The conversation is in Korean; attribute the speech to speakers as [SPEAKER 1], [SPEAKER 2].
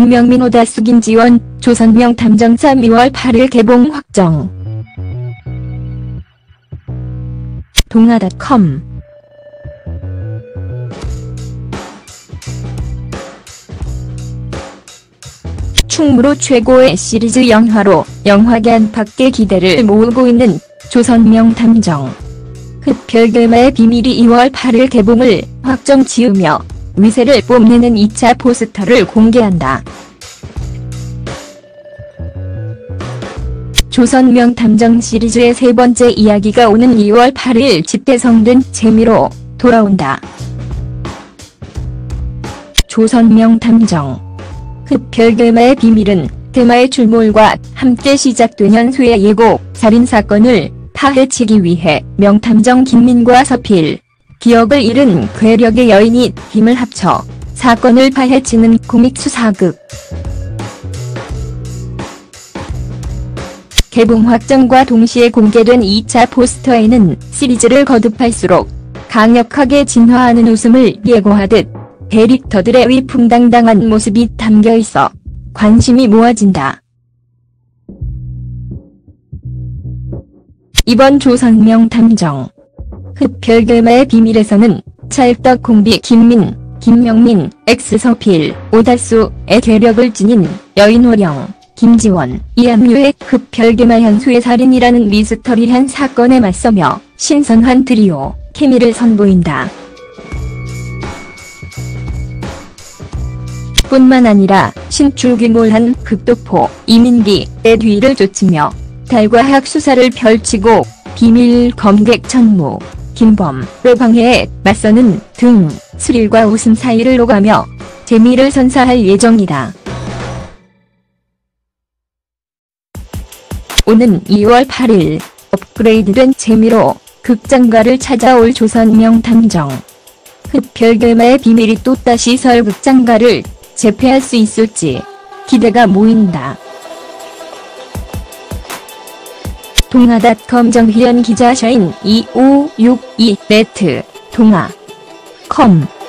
[SPEAKER 1] 김명민 오다수 김지원, 조선명 탐정 3월 8일 개봉 확정. 동아.com 충무로 최고의 시리즈 영화로 영화계 안팎의 기대를 모으고 있는 조선명 탐정. 흡혈결마의 비밀이 2월 8일 개봉을 확정 지으며 위세를 뽐내는 2차 포스터를 공개한다. 조선명 탐정 시리즈의 세 번째 이야기가 오는 2월 8일 집대성된 재미로 돌아온다. 조선명 탐정. 흡혈결마의 비밀은 대마의 출몰과 함께 시작된 수의 예고, 살인사건을 파헤치기 위해 명탐정 김민과 서필, 기억을 잃은 괴력의 여인이 힘을 합쳐 사건을 파헤치는 코믹 수사극. 개봉 확정과 동시에 공개된 2차 포스터에는 시리즈를 거듭할수록 강력하게 진화하는 웃음을 예고하듯 캐릭터들의 위풍당당한 모습이 담겨있어 관심이 모아진다. 이번 조선명 탐정. 흡혈결마의 비밀에서는 찰떡 콤비 김민, 김명민, 엑스서필, 오다수의 괴력을 지닌 여인호령, 김지원, 이암유의 흡혈결마 현수의 살인이라는 미스터리한 사건에 맞서며 신선한 트리오 케미를 선보인다. 뿐만 아니라 신출귀몰한 극도포 이민기의 뒤를 쫓으며 달과 학 수사를 펼치고 비밀 검객 천무, 김범의 방해에 맞서는 등 스릴과 웃음 사이를 오가며 재미를 선사할 예정이다. 오는 2월 8일 업그레이드된 재미로 극장가를 찾아올 조선명 탐정. 흡혈결마의 비밀이 또다시 설극장가를 재패할 수 있을지 기대가 모인다. 동아.com 정희연 기자 샤인 2562 네트 동아.com